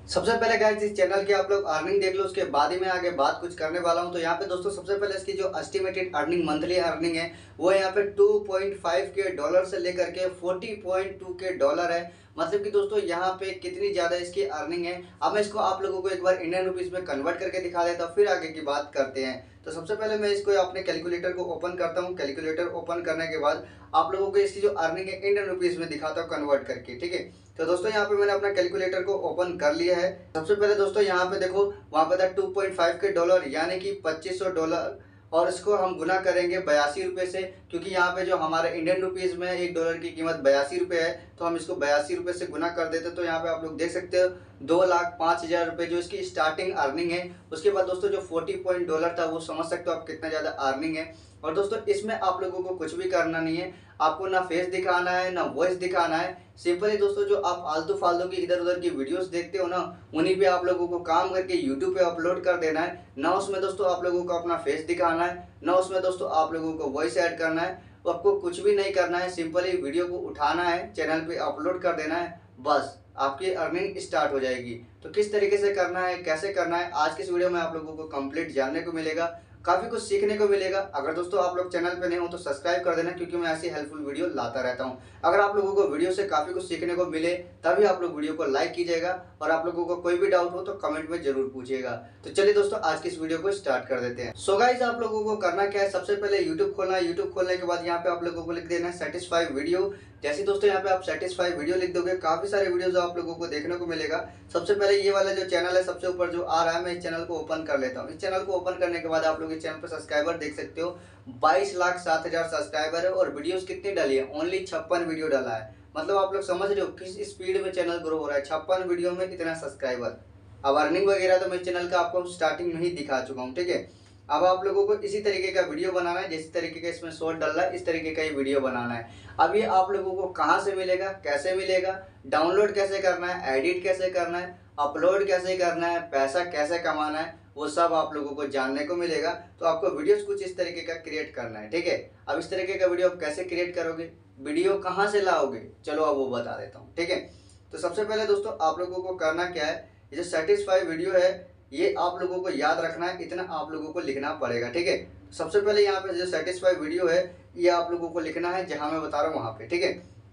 सबसे पहले गाइस इस चैनल की आप लोग अर्निंग देख लो, उसके बाद ही मैं आगे बात कुछ करने वाला हूं। तो यहाँ पे दोस्तों सबसे पहले इसकी जो एस्टिमेटेड अर्निंग मंथली अर्निंग है वो यहाँ पे 2.5 के डॉलर से लेकर के 40.2 के डॉलर है। मतलब कि दोस्तों यहाँ पे कितनी ज़्यादा इसकी अर्निंग है। अब मैं इसको आप लोगों को एक बार इंडियन रुपीज़ में कन्वर्ट करके दिखा देता हूँ, फिर आगे की बात करते हैं। तो सबसे पहले मैं इसको अपने कैलकुलेटर को ओपन करता हूँ। कैलकुलेटर ओपन करने के बाद आप लोगों को इसकी जो अर्निंग है इंडियन रुपीज़ में दिखाता हूँ कन्वर्ट करके, ठीक है। तो दोस्तों यहाँ पे मैंने अपना कैलकुलेटर को ओपन कर लिया है। सबसे पहले दोस्तों यहाँ पे देखो वहाँ पे था 2.5 के डॉलर यानी कि 2500 डॉलर, और इसको हम गुना करेंगे 82 रुपये से, क्योंकि यहाँ पे जो हमारे इंडियन रुपीज़ में $1 की कीमत 82 रुपये है। तो हम इसको 82 रुपये से गुना कर देते, तो यहाँ पे आप लोग देख सकते हो 2,05,000 रुपये जो इसकी स्टार्टिंग अर्निंग है। उसके बाद दोस्तों जो 40 था वो समझ सकते हो आप कितना ज़्यादा अर्निंग है। और दोस्तों इसमें आप लोगों को कुछ भी करना नहीं है, आपको ना फेस दिखाना है ना वॉइस दिखाना है। सिंपली दोस्तों जो आप आलतू फालतू की इधर उधर की वीडियोस देखते हो ना, उन्हीं पे आप लोगों को काम करके यूट्यूब पे अपलोड कर देना है। ना उसमें दोस्तों आप लोगों को अपना फेस दिखाना है, ना उसमें दोस्तों आप लोगों को वॉइस ऐड करना है। तो आपको कुछ भी नहीं करना है, सिंपली वीडियो को उठाना है, चैनल पे अपलोड कर देना है, बस आपकी अर्निंग स्टार्ट हो जाएगी। तो किस तरीके से करना है, कैसे करना है, आज की इस वीडियो में आप लोगों को कंप्लीट जानने को मिलेगा, काफ़ी कुछ सीखने को मिलेगा। अगर दोस्तों आप लोग चैनल पे नए हो तो सब्सक्राइब कर देना, क्योंकि मैं ऐसी हेल्पफुल वीडियो लाता रहता हूँ। अगर आप लोगों को वीडियो से काफ़ी कुछ सीखने को मिले तभी आप लोग वीडियो को लाइक कीजिएगा, और आप लोगों को कोई भी डाउट हो तो कमेंट में जरूर पूछिएगा। तो चलिए दोस्तों आज की इस वीडियो को स्टार्ट कर देते हैं। सो गाइस आप लोगों को करना क्या है, सबसे पहले यूट्यूब खोलना है। यूट्यूब खोलने के बाद यहाँ पे आप लोगों को लिख देना है सेटिस्फाई वीडियो। जैसे दोस्तों यहाँ पे आप सेटिस्फाई वीडियो लिख दोगे काफ़ी सारे वीडियोज आप लोगों को देखने को मिलेगा। सबसे पहले ये वाला जो चैनल है सबसे ऊपर जो आ रहा है, मैं इस चैनल को ओपन कर लेता हूँ। इस चैनल को ओपन करने के बाद आप लोग इस चैनल पर सब्सक्राइबर देख सकते हो 22,07,000 सब्सक्राइबर है, और वीडियोस कितनी डाली है, ओनली 56 वीडियो डाला है। मतलब आप लोग समझ रहे हो किस स्पीड में चैनल ग्रो हो रहा है, 56 वीडियो में इतना सब्सक्राइबर। अब अर्निंग वगैरह तो मैं चैनल का आपको स्टार्टिंग में ही दिखा चुका हूँ, ठीक है। अब आप लोगों को इसी तरीके का वीडियो बनाना है, जिस तरीके का इसमें शॉर्ट डल रहा है इस तरीके का ही वीडियो बनाना है। अब ये आप लोगों को कहाँ से मिलेगा, कैसे मिलेगा, डाउनलोड कैसे करना है, एडिट कैसे करना है, अपलोड कैसे करना है, पैसा कैसे कमाना है, वो सब आप लोगों को जानने को मिलेगा। तो आपको वीडियोस कुछ इस तरीके का क्रिएट करना है, ठीक है। अब इस तरीके का वीडियो आप कैसे क्रिएट करोगे, वीडियो कहाँ से लाओगे, चलो अब वो बता देता हूँ, ठीक है। तो सबसे पहले दोस्तों आप लोगों को करना क्या है, ये जो सेटिस्फाई वीडियो है ये आप लोगों को याद रखना है, इतना आप लोगों को लिखना पड़ेगा, ठीक है। सबसे पहले यहाँ पे जो सेटिस्फाई वीडियो है ये आप लोगों को लिखना है जहाँ मैं बता रहा हूँ वहाँ पे, ठीक है।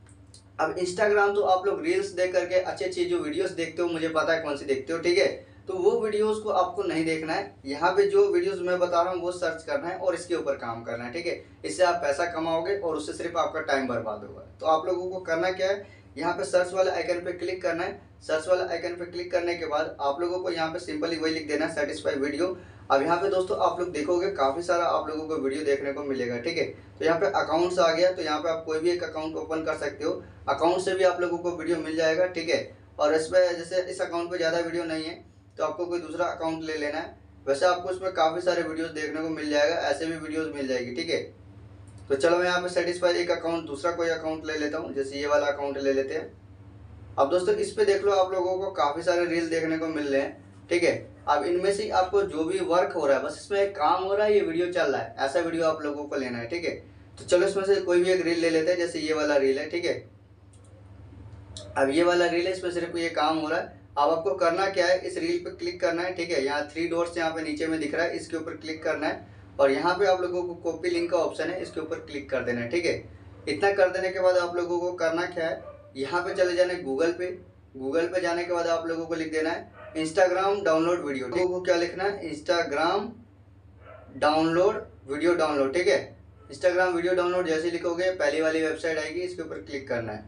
अब इंस्टाग्राम तो आप लोग रील्स देख करके अच्छी अच्छी जो वीडियोस देखते हो, मुझे पता है कौन सी देखते हो, ठीक है। तो वो वीडियोस को आपको नहीं देखना है, यहाँ पे जो वीडियोस मैं बता रहा हूँ वो सर्च करना है और इसके ऊपर काम करना है, ठीक है। इससे आप पैसा कमाओगे और उससे सिर्फ आपका टाइम बर्बाद होगा। तो आप लोगों को करना क्या है, यहाँ पे सर्च वाले आइकन पे क्लिक करना है। सर्च वाले आइकन पे क्लिक करने के बाद आप लोगों को यहाँ पे सिंपली वही लिख देना है, सेटिस्फाई वीडियो। अब यहाँ पे दोस्तों आप लोग देखोगे काफ़ी सारा आप लोगों को वीडियो देखने को मिलेगा, ठीक है। तो यहाँ पे अकाउंट्स आ गया, तो यहाँ पे आप कोई भी एक अकाउंट ओपन कर सकते हो, अकाउंट से भी आप लोगों को वीडियो मिल जाएगा, ठीक है। और इसमें जैसे इस अकाउंट पे ज़्यादा वीडियो नहीं है तो आपको कोई दूसरा अकाउंट ले लेना है। वैसे आपको इसमें काफ़ी सारे वीडियोस देखने को मिल जाएगा, ऐसे भी वीडियोस मिल जाएगी, ठीक है। तो चलो मैं यहाँ पे सेटिस्फाई एक अकाउंट दूसरा कोई अकाउंट ले लेता हूँ, जैसे ये वाला अकाउंट ले लेते हैं। अब दोस्तों इस पे देख लो आप लोगों को काफ़ी सारे रील देखने को मिल रहे हैं, ठीक है। अब इनमें से आपको जो भी वर्क हो रहा है, बस इसमें एक काम हो रहा है, ये वीडियो चल रहा है, ऐसा वीडियो आप लोगों को लेना है, ठीक है। तो चलो इसमें से कोई भी एक रील ले लेते हैं, जैसे ये वाला रील है, ठीक है। अब ये वाला रील है, इसमें सिर्फ ये काम हो रहा है। अब आपको करना क्या है, इस रील पे क्लिक करना है, ठीक है। यहाँ 3 डॉट्स यहाँ पे नीचे में दिख रहा है, इसके ऊपर क्लिक करना है, और यहाँ पे आप लोगों को कॉपी लिंक का ऑप्शन है, इसके ऊपर क्लिक कर देना है, ठीक है। इतना कर देने के बाद आप लोगों को करना क्या है, यहाँ पे चले जाना है गूगल पे। गूगल पे जाने के बाद आप लोगों को लिख देना है इंस्टाग्राम डाउनलोड वीडियो। लोगों को क्या लिखना है, इंस्टाग्राम डाउनलोड वीडियो डाउनलोड, ठीक है। इंस्टाग्राम वीडियो डाउनलोड जैसे लिखोगे पहली वाली वेबसाइट आएगी, इसके ऊपर क्लिक करना है।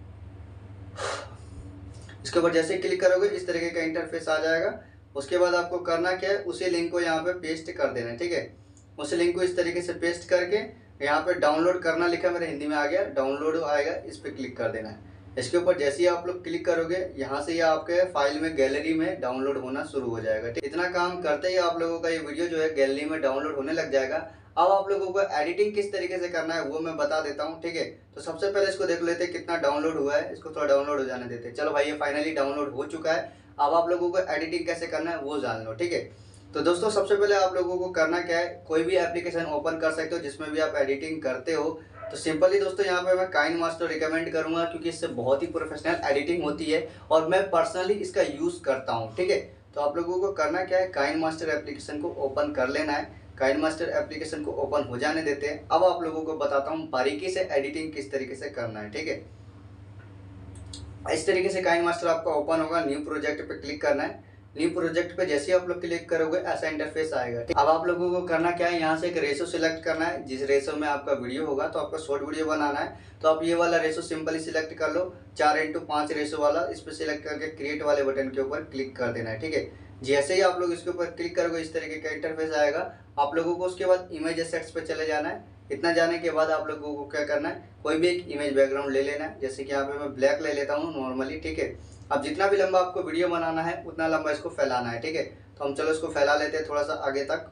इसके ऊपर जैसे क्लिक करोगे इस तरीके का इंटरफेस आ जाएगा। उसके बाद आपको करना क्या है, उसी लिंक को यहाँ पे पेस्ट कर देना है, ठीक है। उस लिंक को इस तरीके से पेस्ट करके यहाँ पे डाउनलोड करना लिखा मेरे हिंदी में आ गया, डाउनलोड आएगा, इस पर क्लिक कर देना है। इसके ऊपर जैसे ही आप लोग क्लिक करोगे यहाँ से ये आपके फाइल में गैलरी में डाउनलोड होना शुरू हो जाएगा, ठीक। इतना काम करते ही आप लोगों का ये वीडियो जो है गैलरी में डाउनलोड होने लग जाएगा। अब आप लोगों को एडिटिंग किस तरीके से करना है वो मैं बता देता हूँ, ठीक है। तो सबसे पहले इसको देख लेते हैं कितना डाउनलोड हुआ है, इसको थोड़ा डाउनलोड हो जाने देते हैं। चलो भाई ये फाइनली डाउनलोड हो चुका है। अब आप लोगों को एडिटिंग कैसे करना है वो जान लो, ठीक है। तो दोस्तों सबसे पहले आप लोगों को करना क्या है, कोई भी एप्लीकेशन ओपन कर सकते हो जिसमें भी आप एडिटिंग करते हो, तो सिंपली दोस्तों यहाँ पे मैं काइन मास्टर रिकमेंड करूंगा, क्योंकि इससे बहुत ही प्रोफेशनल एडिटिंग होती है और मैं पर्सनली इसका यूज़ करता हूँ। ठीक है, तो आप लोगों को करना क्या है, काइन मास्टर एप्लीकेशन को ओपन कर लेना है। काइन मास्टर एप्लीकेशन को ओपन हो जाने देते हैं। अब आप लोगों को बताता हूँ बारीकी से एडिटिंग किस तरीके से करना है। ठीक है, इस तरीके से काइन मास्टर आपका ओपन होगा। न्यू प्रोजेक्ट पे क्लिक करना है। न्यू प्रोजेक्ट पे जैसे ही आप लोग क्लिक करोगे ऐसा इंटरफेस आएगा। अब आप लोगों को करना क्या है, यहाँ से एक रेशो सिलेक्ट करना है। जिस रेशो में आपका वीडियो होगा, तो आपका शॉर्ट वीडियो बनाना है तो आप ये वाला रेशो सिंपली सिलेक्ट कर लो, 4:5 रेशो वाला। इस पर सिलेक्ट करके क्रिएट वाले बटन के ऊपर क्लिक कर देना है। ठीक है, जैसे ही आप लोग इसके ऊपर क्लिक करोगे इस तरीके का इंटरफेस आएगा। आप लोगों को उसके बाद इमेज एसेट्स पे चले जाना है। इतना जाने के बाद आप लोगों को क्या करना है, कोई भी एक इमेज बैकग्राउंड ले लेना है। जैसे कि यहाँ पे मैं ब्लैक ले लेता हूँ नॉर्मली। ठीक है, अब जितना भी लंबा आपको वीडियो बनाना है उतना लंबा इसको फैलाना है। ठीक है, तो हम चलो इसको फैला लेते हैं थोड़ा सा आगे तक।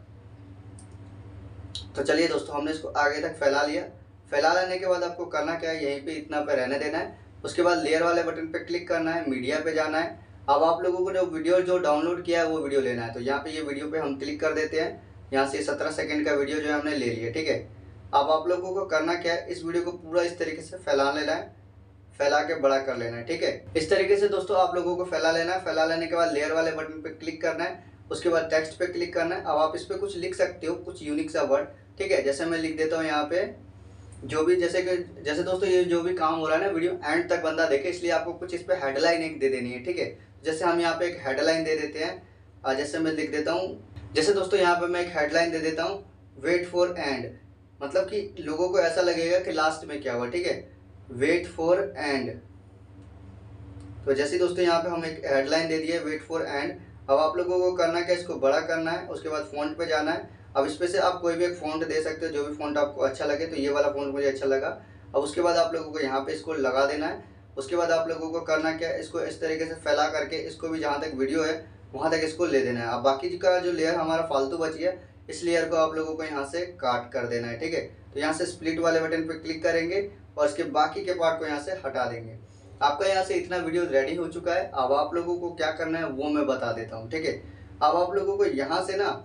तो चलिए दोस्तों, हमने इसको आगे तक फैला लिया। फैला लेने के बाद आपको करना क्या है, यहीं पे इतना पे रहने देना है। उसके बाद लेयर वाले बटन पे क्लिक करना है, मीडिया पे जाना है। अब आप लोगों को जो वीडियो जो डाउनलोड किया है वो वीडियो लेना है। तो यहाँ पे ये वीडियो पे हम क्लिक कर देते हैं। यहाँ से 17 सेकंड का वीडियो जो है हमने ले लिया। ठीक है, अब आप लोगों को करना क्या है, इस वीडियो को पूरा इस तरीके से फैला लेना है, फैला के बड़ा कर लेना है। ठीक है, इस तरीके से दोस्तों आप लोगों को फैला लेना है। फैला लेने के बाद लेयर वाले बटन पे क्लिक करना है। उसके बाद टेक्स्ट पे क्लिक करना है। अब आप इस पे कुछ लिख सकते हो, कुछ यूनिक सा वर्ड। ठीक है, जैसे मैं लिख देता हूँ यहाँ पे जो भी, जैसे दोस्तों ये जो भी काम हो रहा है ना, वीडियो एंड तक बंदा देखे, इसलिए आपको कुछ इस पे हेडलाइन एक दे देनी है। ठीक है, जैसे हम यहाँ पे एक हेडलाइन दे देते हैं। जैसे मैं लिख देता हूँ, जैसे दोस्तों यहाँ पे मैं एक हेडलाइन दे देता हूँ, वेट फॉर एंड। मतलब कि लोगों को ऐसा लगेगा कि लास्ट में क्या हुआ। ठीक है, वेट फॉर एंड। तो जैसे दोस्तों यहाँ पे हम एक हेडलाइन दे दिए, वेट फॉर एंड। अब आप लोगों को करना क्या, इसको बड़ा करना है। उसके बाद फ़ॉन्ट पे जाना है। अब इस पे से आप कोई भी एक फ़ॉन्ट दे सकते हो, जो भी फ़ॉन्ट आपको अच्छा लगे। तो ये वाला फ़ॉन्ट मुझे अच्छा लगा। अब उसके बाद आप लोगों को यहाँ पे इसको लगा देना है। उसके बाद आप लोगों को करना क्या है, इसको इस तरीके से फैला करके इसको भी जहाँ तक वीडियो है वहाँ तक इसको ले देना है। अब बाकी का जो लेयर हमारा फालतू बच गया, इस लेयर को आप लोगों को यहाँ से काट कर देना है। ठीक है, तो यहाँ से स्प्लिट वाले बटन पर क्लिक करेंगे और इसके बाकी के पार्ट को यहाँ से हटा देंगे। आपका यहाँ से इतना वीडियो रेडी हो चुका है। अब आप लोगों को क्या करना है वो मैं बता देता हूँ। ठीक है, अब आप लोगों को यहाँ से ना,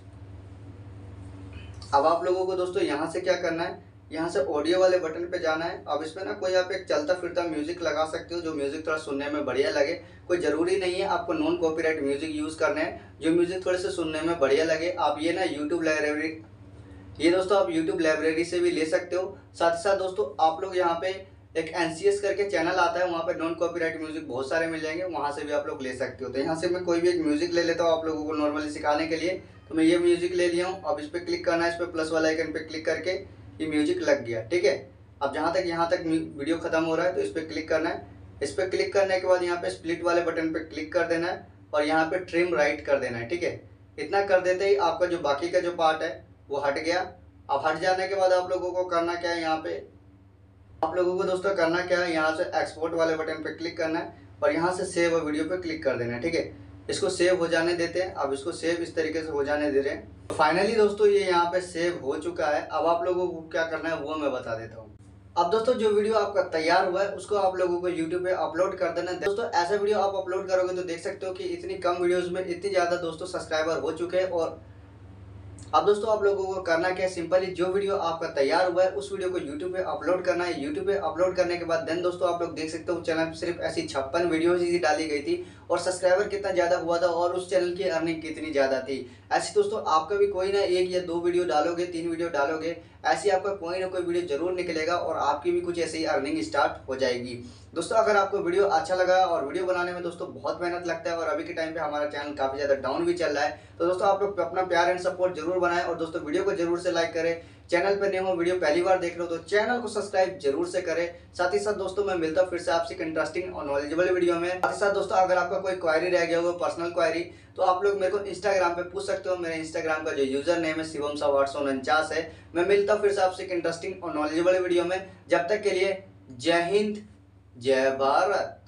अब आप लोगों को दोस्तों यहाँ से क्या करना है, यहाँ से ऑडियो वाले बटन पे जाना है। अब इसमें ना कोई आप एक चलता फिरता म्यूजिक लगा सकते हो, जो म्यूजिक थोड़ा सुनने में बढ़िया लगे। कोई ज़रूरी नहीं है आपको नॉन कॉपीराइट म्यूजिक यूज़ करने हैं, जो म्यूजिक थोड़े से सुनने में बढ़िया लगे। आप ये ना यूट्यूब लाइब्रेरी, ये दोस्तों आप यूट्यूब लाइब्रेरी से भी ले सकते हो। साथ ही साथ दोस्तों आप लोग यहाँ पे एक NCS करके चैनल आता है, वहाँ पे नॉन कॉपीराइट म्यूजिक बहुत सारे मिल जाएंगे, वहाँ से भी आप लोग ले सकते हो। तो यहाँ से मैं कोई भी एक म्यूजिक ले लेता हूँ आप लोगों को नॉर्मली सिखाने के लिए। तो मैं ये म्यूजिक ले लिया हूँ। अब इस पर क्लिक करना है, इस पर प्लस वाला आइकन पे क्लिक करके ये म्यूजिक लग गया। ठीक है, अब जहाँ तक यहाँ तक वीडियो खत्म हो रहा है तो इस पर क्लिक करना है। इस पर क्लिक करने के बाद यहाँ पे स्प्लिट वाले बटन पे क्लिक कर देना है और यहाँ पे ट्रिम राइट कर देना है। ठीक है, इतना कर देते ही आपका जो बाकी का जो पार्ट है वो हट गया। अब हट जाने के बाद आप लोगों को करना क्या है, यहाँ पे आप लोगों को दोस्तों करना क्या है, यहाँ से एक्सपोर्ट वाले बटन पे क्लिक करना है और यहाँ से सेव वीडियो पे क्लिक कर देना है। ठीक है, इसको सेव हो जाने देते हैं। अब इसको सेव इस तरीके से हो जाने दे रहे हैं। तो फाइनली दोस्तों ये यहाँ पे सेव हो चुका है। अब आप लोगों को क्या करना है वो मैं बता देता हूँ। अब दोस्तों जो वीडियो आपका तैयार हुआ है उसको आप लोगों को YouTube पे अपलोड कर देना है। दोस्तों ऐसा वीडियो आप अपलोड करोगे तो देख सकते हो कि इतनी कम वीडियोस में इतनी ज़्यादा दोस्तों सब्सक्राइबर हो चुके हैं। और अब दोस्तों आप लोगों को करना क्या है, सिंपली जो वीडियो आपका तैयार हुआ है उस वीडियो को YouTube पे अपलोड करना है। YouTube पे अपलोड करने के बाद देन दोस्तों आप लोग देख सकते हो चैनल पे सिर्फ ऐसी 56 वीडियोज ही डाली गई थी और सब्सक्राइबर कितना ज़्यादा हुआ था और उस चैनल की अर्निंग कितनी ज़्यादा थी। ऐसी दोस्तों आपका भी कोई ना 1 या 2 वीडियो डालोगे, 3 वीडियो डालोगे, ऐसी आपका कोई ना कोई वीडियो जरूर निकलेगा और आपकी भी कुछ ऐसी ही अर्निंग स्टार्ट हो जाएगी। दोस्तों अगर आपको वीडियो अच्छा लगा, और वीडियो बनाने में दोस्तों बहुत मेहनत लगता है और अभी के टाइम पे हमारा चैनल काफ़ी ज़्यादा डाउन भी चल रहा है, तो दोस्तों आप लोग अपना प्यार एंड सपोर्ट जरूर बनाएं और दोस्तों वीडियो को जरूर से लाइक करें। चैनल पर नए हो, वीडियो पहली बार देख रहे हो तो चैनल को सब्सक्राइब जरूर से करें। साथ ही साथ दोस्तों मैं मिलता हूँ फिर से आपसे एक इंटरेस्टिंग और नॉलेजेबल वीडियो में। साथ ही साथ दोस्तों अगर आपका कोई क्वायरी रह गया हो, पर्सनल क्वायरी, तो आप लोग मेरे को इंस्टाग्राम पे पूछ सकते हो। मेरे इंस्टाग्राम का जो यूजर नेम है शिवम849 है। मैं मिलता हूँ फिर से आपसे एक इंटरेस्टिंग और नॉलेजेबल वीडियो में। जब तक के लिए जय हिंद, जय भारत।